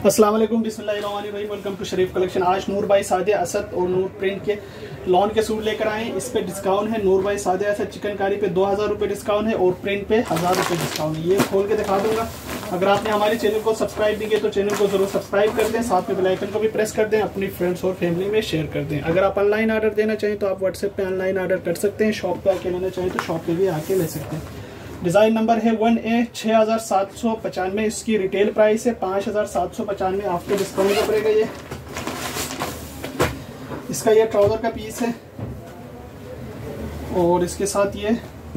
अस्सलाम वालेकुम, बिस्मिल्लाहिर्रहमानिर्रहीम। Welcome to Sharif collection. आज नूर भाई सादे असद और नूर प्रिंट के लॉन के सूट लेकर आए हैं। इस पे डिस्काउंट है। नूर भाई सादे असद चिकनकारी पे 2000 रुपये डिस्काउंट है और प्रिंट पे 1000 रुपये डिस्काउंट है। ये खोल के दिखा दूंगा। अगर आपने हमारे चैनल को सब्सक्राइब नहीं किया तो चैनल को जरूर सब्सक्राइब कर दें, साथ में बेल आइकन को भी प्रेस कर दें, अपनी फ्रेंड्स और फैमिली में शेयर कर दें। अगर आप ऑनलाइन ऑर्डर देना चाहें तो आप व्हाट्सएप पे ऑनलाइन ऑर्डर कर सकते हैं। शॉप पे आके लेना चाहें तो शॉप पे भी आके ले सकते हैं। डिज़ाइन नंबर है 1A 6795। इसकी रिटेल प्राइस है 5795। आफ्टर डिस्काउंट का पड़ेगा ये। इसका ये ट्राउजर का पीस है और इसके साथ ये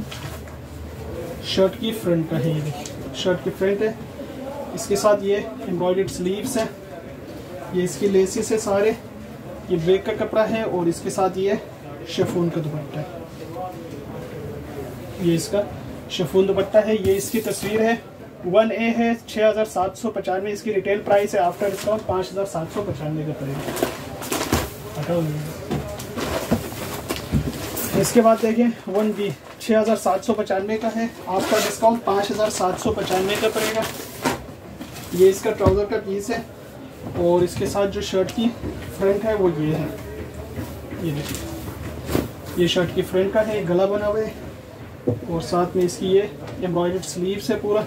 शर्ट की फ्रंट का है। ये देखिए शर्ट की फ्रंट है। इसके साथ ये एम्ब्रॉयडर्ड स्लीव्स है। ये इसकी लेसिस है सारे। ये बैक का कपड़ा है और इसके साथ ये शिफॉन का दुपट्टा है। ये इसका शिफॉन दुपट्टा है। ये इसकी तस्वीर है। 1A है 6795। इसकी रिटेल प्राइस है आफ्टर डिस्काउंट 5795 का पड़ेगा। इसके बाद देखें 1B 6795 का है। आफ्टर डिस्काउंट 5795 का पड़ेगा। ये इसका ट्राउज़र का पीस है और इसके साथ जो शर्ट की फ्रंट है वो ये है। ये देखिए ये शर्ट की फ्रंट का है। गला बना हुआ है और साथ में इसकी ये एम्ब्रॉयडर्ड स्लीव्स है पूरा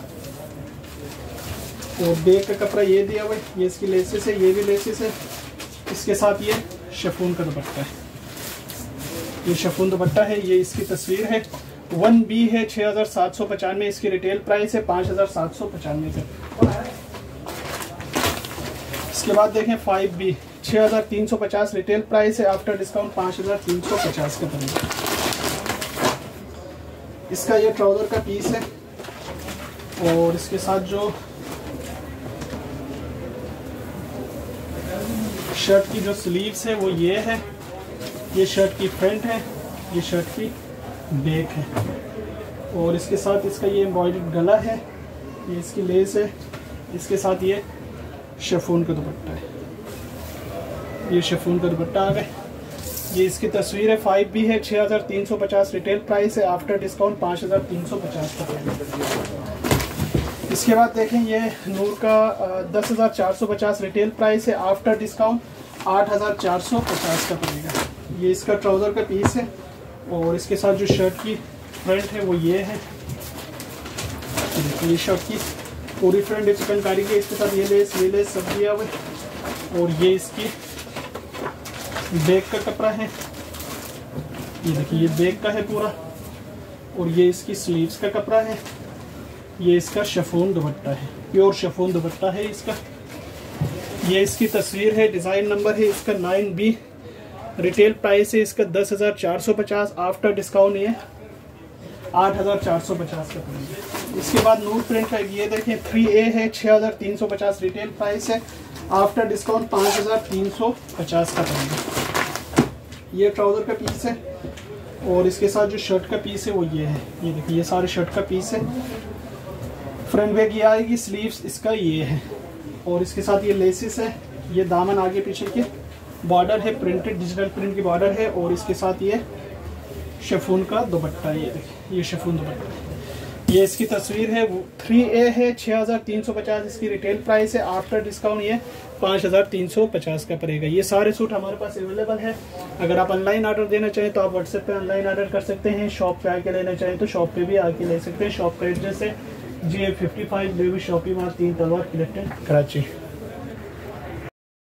और बैक का कपड़ा ये दिया हुआ है। ये इसकी लेसेस है। ये भी लेसेस है। इसके साथ ये शिफॉन का दुपट्टा है। ये शिफॉन दुपट्टा है। ये इसकी तस्वीर है। 1B है 6795। इसकी रिटेल प्राइस है 5795 का। इसके बाद देखें 5B 6350। रिटेल प्राइस है आफ्टर डिस्काउंट 5350 का पड़ेगा। इसका ये ट्राउज़र का पीस है और इसके साथ जो शर्ट की जो स्लीव्स है वो ये है। ये शर्ट की फ्रंट है। ये शर्ट की बैक है और इसके साथ इसका ये एम्ब्रॉयडर्ड गला है। ये इसकी लेस है। इसके साथ ये शिफॉन का दुपट्टा है। ये शिफॉन का दुपट्टा आ गया। ये इसकी तस्वीर है। 5B है 6350। रिटेल प्राइस है आफ्टर डिस्काउंट 5350 का। इसके बाद देखें ये नूर का 10450। रिटेल प्राइस है आफ्टर डिस्काउंट 8450 का पड़ेगा। ये इसका ट्राउज़र का पीस है और इसके साथ जो शर्ट की फ्रंट है वो ये है। ये शर्ट की पूरी फ्रंट है चिकनकारी की। इसके साथ ये लेस सब दिया हुआ है और ये इसकी बैक का कपड़ा है। ये देखिए ये बैक का है पूरा और ये इसकी स्लीव्स का कपड़ा है। ये इसका शिफॉन दुपट्टा है। प्योर शिफॉन दुपट्टा है इसका। ये इसकी तस्वीर है। डिज़ाइन नंबर है इसका 9B। रिटेल प्राइस है इसका 10450। आफ्टर डिस्काउंट ये 8450 का पड़ेगा। इसके बाद नूर प्रिंट का ये देखें 3A है 6350। रिटेल प्राइस है आफ्टर डिस्काउंट 5350 का पड़ेगा। ये ट्राउज़र का पीस है और इसके साथ जो शर्ट का पीस है वो ये है। ये देखिए ये सारे शर्ट का पीस है। फ्रंट बैक ये आएगी। स्लीव्स इसका ये है और इसके साथ ये लेसिस है। ये दामन आगे पीछे के बॉर्डर है। प्रिंटेड डिजिटल प्रिंट की बॉर्डर है और इसके साथ ये शिफॉन का दुपट्टा है। ये देखिए ये शिफॉन दुपट्टा है। ये इसकी तस्वीर है। 3A है 6350। इसकी रिटेल प्राइस है आफ्टर डिस्काउंट ये 5350 का पड़ेगा। ये सारे सूट हमारे पास अवेलेबल है। अगर आप ऑनलाइन ऑर्डर देना चाहें तो आप व्हाट्सएप पे ऑनलाइन ऑर्डर कर सकते हैं। शॉप पे आके लेना चाहें तो शॉप पे भी आके ले सकते हैं। शॉप का एड्रेस है G55 बेबी शॉपिंग मार्ट 3 तलवार क्लिफ्टन कराची।